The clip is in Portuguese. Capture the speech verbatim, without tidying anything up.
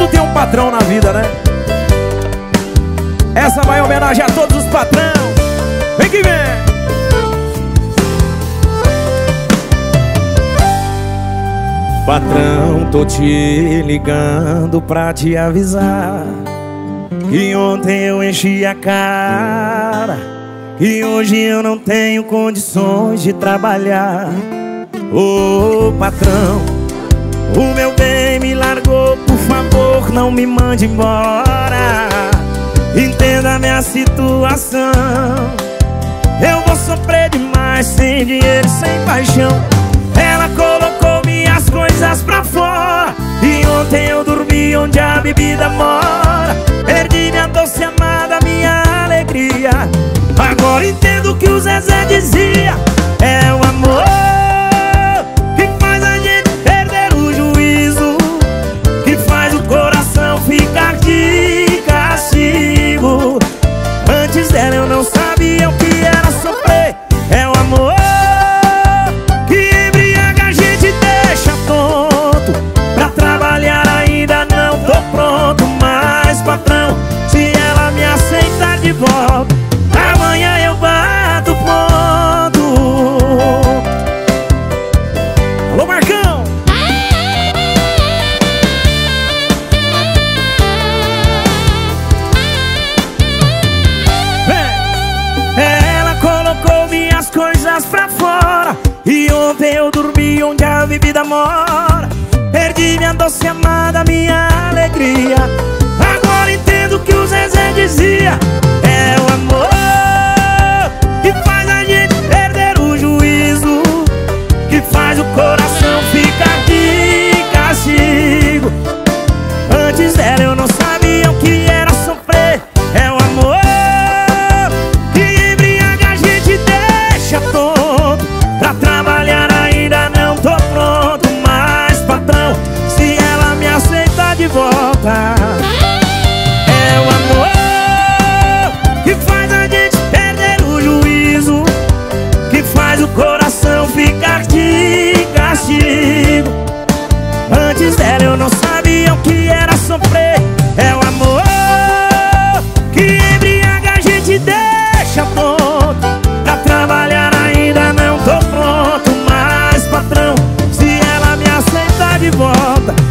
mundo tem um patrão na vida, né? Essa vai em homenagem a todos os patrão. Vem que vem! Patrão, tô te ligando pra te avisar que ontem eu enchi a cara, e hoje eu não tenho condições de trabalhar. Ô patrão, o meu bem me largou, por favor não me mande embora. Entenda minha situação, eu vou sofrer demais sem dinheiro, sem paixão. Ela colocou minhas coisas pra fora, e ontem eu dormi onde a bebida mora. Perdi minha doce amada, minha alegria. Agora entendo o que o Zezé dizia: é o amor que faz a gente perder o juízo, que faz o coração ficar de castigo. Antes dela eu não sabia o que era sofrer. É o amor que embriaga, a gente deixa tonto. Pra trabalhar ainda não tô pronto, mas patrão, se ela me aceitar de volta, amanhã eu bato ponto. Alô, Marcão! Ela colocou minhas coisas pra fora, e ontem eu dormi onde a bebida mora. Perdi minha doce amada, minha alegria. Agora entendo o que o Zezé dizia: é o amor que faz a gente perder o juízo, que faz o coração ficar de castigo. Antes dela eu não sabia o que era sofrer. É o amor que embriaga, a gente deixa tonto. Pra trabalhar ainda não tô pronto, mas patrão, se ela me aceitar de volta, é o amor que faz a gente perder o juízo, que faz o coração ficar de castigo. Antes dela eu não sabia o que era sofrer. É o amor que embriaga, a gente deixa tonto. Pra trabalhar ainda não tô pronto, mas patrão, se ela me aceitar de volta,